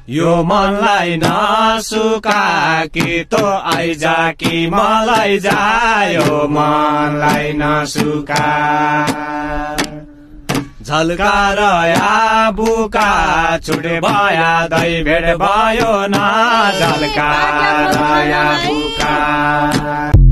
यो मनलाई नसुका कि तो आइजा कि मलाई जा यो मनलाई नसुका झल्काएर बुका छुटे भया दै भेट भयो न झल्काएर बुका